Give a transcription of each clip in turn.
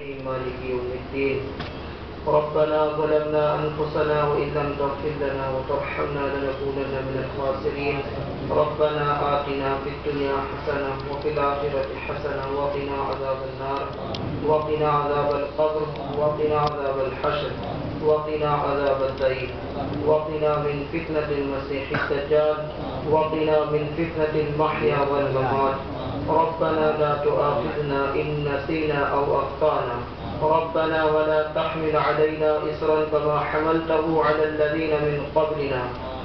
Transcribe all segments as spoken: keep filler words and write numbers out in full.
الرحيم مالك يوم الدين ربنا ظلمنا أنفسنا وإن لم تغفر لنا وترحمنا لنكونن من الخاسرين ربنا آتنا في الدنيا حسنة وفي الآخرة حسنة وقنا عذاب النار وقنا عذاب القبر وقنا عذاب الحشر وقنا عذاب الدين وقنا من فتنة المسيح الدجال وقنا من فتنة المحيا والممات ربنا لا تؤاخذنا إن نسينا أو أخطأنا ربنا ولا تحمل علينا إصرا كما حملته على الذين من قبلنا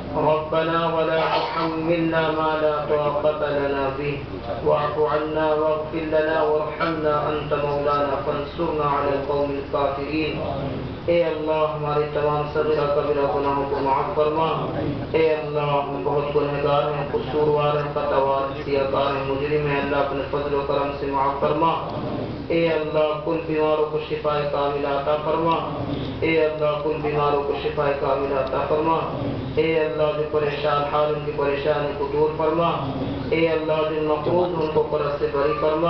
ربنا ولا تحملنا ما لا طاقة لنا به واعف عنا واغفر لنا وارحمنا أنت مولانا فانصرنا على القوم الكافرين اے اللہ ہمارے تمام صغیرہ کبیرہ گناہوں کو معاف فرما اے اللہ ہم بہت گنہگار ہیں قصوروار ہیں خطاوار سیاکار ہیں مجرم ہیں اللہ اپنے فضل و کرم سے معاف فرما اے اللہ کل بیماروں کو شفا کاملہ عطا فرما اے اللہ کل بیماروں کو شفا کاملہ عطا فرما اے اللہ جو پریشان حال ان کی پریشانی کو دور فرما اے اللہ جو مقروض ان کو قرض سے بری فرما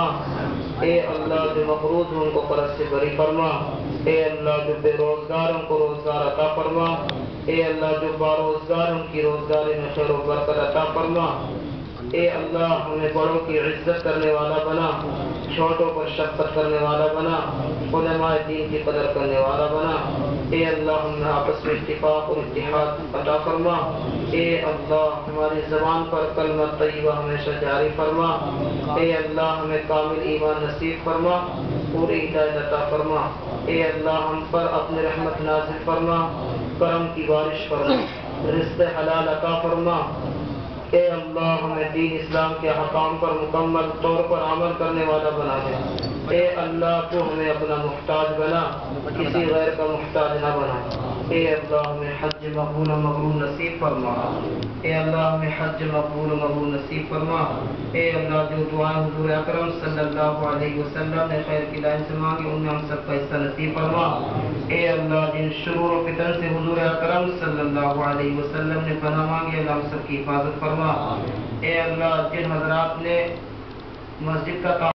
اے اللہ جو مقروض ان کو قرض سے بری فرما اے اللہ جو بے روزگاروں کو روزگار عطا فرما اے اللہ جو باروزگاروں کی روزگاری میں خیر و برکت عطا فرما اے اللہ ہمیں بڑوں کی عزت کرنے والا بنا چھوٹوں پر شفقت کرنے والا بنا علماء دین کی قدر کرنے والا بنا اے اللہ ہمیں آپس میں اتفاق اور اتحاد عطا فرما اے اللہ ہماری زبان پر کلمہ طیبہ ہمیشہ جاری فرما اے اللہ ہمیں کامل ایمان نصیب فرما پوری ہدایت عطا فرما اے اللہ ہم پر اپنے رحمت نازل فرما کرم کی بارش فرما رزق حلال عطا فرما اے اللہ ہمیں دین اسلام کے احکام پر مکمل طور پر عمل کرنے والا بنا دے اے اللہ تو ہمیں اپنا محتاج بنا کسی غیر کا محتاج نہ بنا اے اللہ ہمیں حج مقبول و مبرور نصیب فرما اے اللہ ہمیں حج مقبول و مبرور نصیب فرما اے اللہ جو دعائیں حضور اکرم صلی اللہ علیہ وسلم نے خیر کی لائن سے مانگی ان میں ہم سب کا حصہ نصیب فرما اے اللہ جن شرور و فتن سے حضور اکرم صلی اللہ علیہ وسلم نے پناہ مانگی اللہ ہم سب کی حفاظت فرما اے اللہ جن حضرات نے مسجد کا